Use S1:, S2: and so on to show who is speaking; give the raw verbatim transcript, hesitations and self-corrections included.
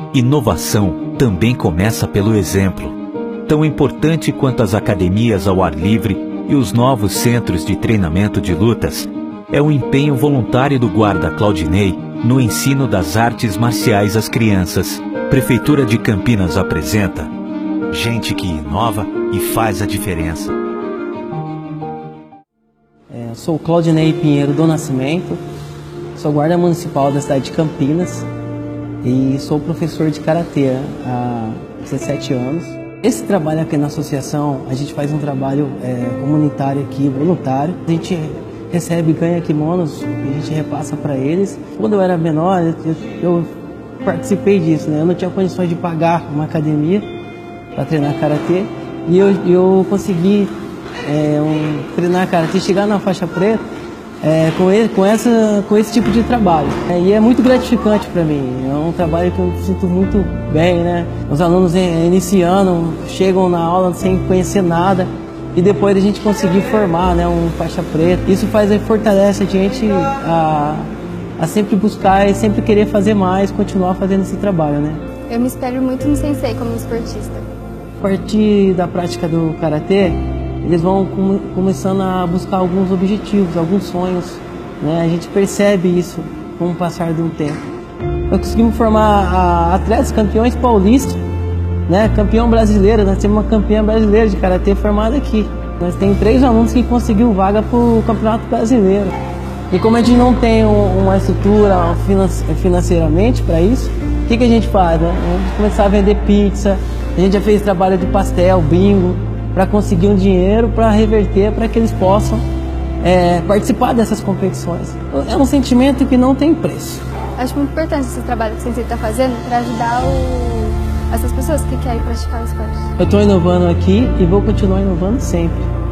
S1: Inovação também começa pelo exemplo. Tão importante quanto as academias ao ar livre e os novos centros de treinamento de lutas, é o empenho voluntário do guarda Claudinei no ensino das artes marciais às crianças. Prefeitura de Campinas apresenta gente que inova e faz a diferença.
S2: É, sou Claudinei Pinheiro do Nascimento, sou guarda municipal da cidade de Campinas e sou professor de karatê há dezessete anos. Esse trabalho aqui na associação, a gente faz um trabalho é, comunitário aqui, voluntário. A gente recebe e ganha kimonos e a gente repassa para eles. Quando eu era menor, eu, eu participei disso, né? Eu não tinha condições de pagar uma academia para treinar karatê e eu, eu consegui é, um, treinar karatê, chegar na faixa preta é, com, ele, com, essa, com esse tipo de trabalho. É, e é muito gratificante para mim, é um trabalho que eu me sinto muito bem, né? Os alunos é, iniciando, chegam na aula sem conhecer nada e depois a gente conseguir formar, né, um faixa preta. Isso faz, fortalece a gente a, a sempre buscar e sempre querer fazer mais, continuar fazendo esse trabalho, né?
S3: Eu me espelho muito no sensei como esportista.
S2: A partir da prática do karatê, eles vão com, começando a buscar alguns objetivos, alguns sonhos, né? A gente percebe isso com o passar do tempo. Nós conseguimos formar a, atletas campeões paulistas, né? Campeão brasileiro, nós temos uma campeã brasileira de karatê formada aqui. Nós temos três alunos que conseguiram vaga para o Campeonato Brasileiro. E como a gente não tem uma estrutura financeiramente para isso, o que, que a gente faz? Né? A gente começar a vender pizza, a gente já fez trabalho de pastel, bingo, para conseguir um dinheiro para reverter, para que eles possam é, participar dessas competições. É um sentimento que não tem preço.
S3: Acho muito importante esse trabalho que o sensei está fazendo para ajudar o... essas pessoas que querem praticar o esporte.
S2: Eu estou inovando aqui e vou continuar inovando sempre.